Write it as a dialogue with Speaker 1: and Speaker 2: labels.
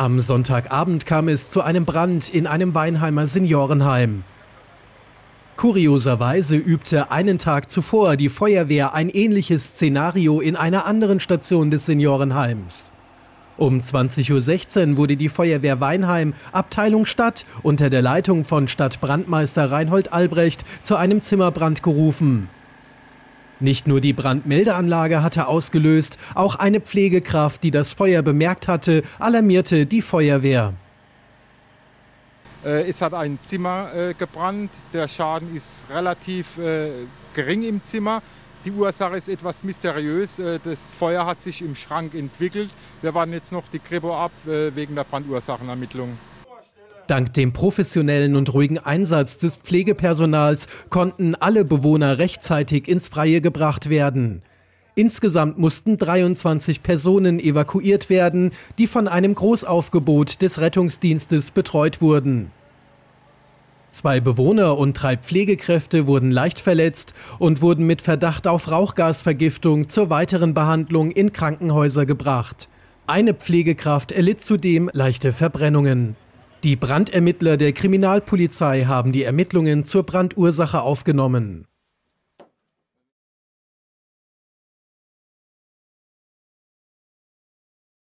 Speaker 1: Am Sonntagabend kam es zu einem Brand in einem Weinheimer Seniorenheim. Kurioserweise übte einen Tag zuvor die Feuerwehr ein ähnliches Szenario in einer anderen Station des Seniorenheims. Um 20:16 Uhr wurde die Feuerwehr Weinheim, Abteilung Stadt, unter der Leitung von Stadtbrandmeister Reinhold Albrecht zu einem Zimmerbrand gerufen. Nicht nur die Brandmeldeanlage hatte ausgelöst, auch eine Pflegekraft, die das Feuer bemerkt hatte, alarmierte die Feuerwehr.
Speaker 2: Es hat ein Zimmer gebrannt. Der Schaden ist relativ gering im Zimmer. Die Ursache ist etwas mysteriös. Das Feuer hat sich im Schrank entwickelt. Wir warten jetzt noch die Kripo ab wegen der Brandursachenermittlung.
Speaker 1: Dank dem professionellen und ruhigen Einsatz des Pflegepersonals konnten alle Bewohner rechtzeitig ins Freie gebracht werden. Insgesamt mussten 23 Personen evakuiert werden, die von einem Großaufgebot des Rettungsdienstes betreut wurden. 2 Bewohner und 3 Pflegekräfte wurden leicht verletzt und wurden mit Verdacht auf Rauchgasvergiftung zur weiteren Behandlung in Krankenhäuser gebracht. Eine Pflegekraft erlitt zudem leichte Verbrennungen. Die Brandermittler der Kriminalpolizei haben die Ermittlungen zur Brandursache aufgenommen.